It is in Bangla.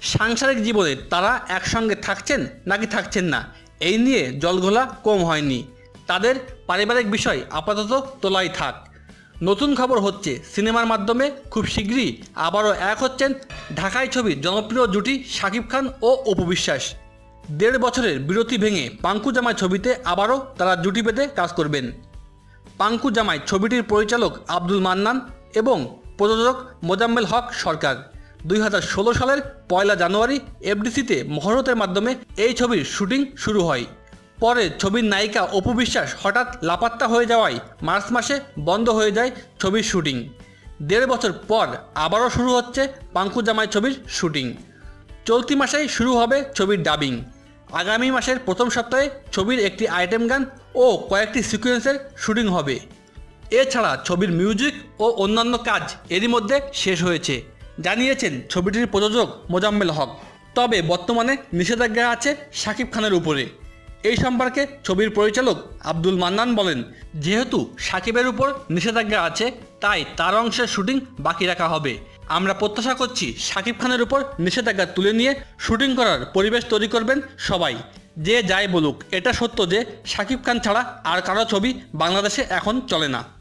সাংসারিক জীবনে তারা একসঙ্গে থাকছেন নাকি থাকছেন না এই নিয়ে জলঘোলা কম হয়নি। তাদের পারিবারিক বিষয় আপাতত তোলাই থাক। নতুন খবর হচ্ছে সিনেমার মাধ্যমে খুব শীঘ্রই আবারও এক হচ্ছেন ঢাকাই ছবির জনপ্রিয় জুটি শাকিব খান ও অপু বিশ্বাস। 1.5 বছরের বিরতি ভেঙে পাঙ্কু জামাই ছবিতে আবারও তারা জুটি বেঁধে কাজ করবেন। পাঙ্কু জামাই ছবিটির পরিচালক আব্দুল মান্নান এবং প্রযোজক মোজাম্মেল হক সরকার। 2016 সালের 1 জানুয়ারি এফডিসিতে মহরতের মাধ্যমে এই ছবির শুটিং শুরু হয়। পরে ছবির নায়িকা অপু বিশ্বাস হঠাৎ লাপাত্তা হয়ে যাওয়ায় মার্চ মাসে বন্ধ হয়ে যায় ছবির শুটিং। 1.5 বছর পর আবারও শুরু হচ্ছে পাঙ্কু জামাই ছবির শুটিং। চলতি মাসেই শুরু হবে ছবির ডাবিং। আগামী মাসের প্রথম সপ্তাহে ছবির একটি আইটেম গান ও কয়েকটি সিকোয়েন্সের শুটিং হবে। এছাড়া ছবির মিউজিক ও অন্যান্য কাজ এরই মধ্যে শেষ হয়েছে, জানিয়েছেন ছবিটির প্রযোজক মোজাম্মেল হক। তবে বর্তমানে নিষেধাজ্ঞা আছে শাকিব খানের উপরে। এই সম্পর্কে ছবির পরিচালক আব্দুল মান্নান বলেন, যেহেতু শাকিবের উপর নিষেধাজ্ঞা আছে তাই তার অংশের শুটিং বাকি রাখা হবে। আমরা প্রত্যাশা করছি শাকিব খানের উপর নিষেধাজ্ঞা তুলে নিয়ে শুটিং করার পরিবেশ তৈরি করবেন সবাই। যে যাই বলুক, এটা সত্য যে শাকিব খান ছাড়া আর কারো ছবি বাংলাদেশে এখন চলে না।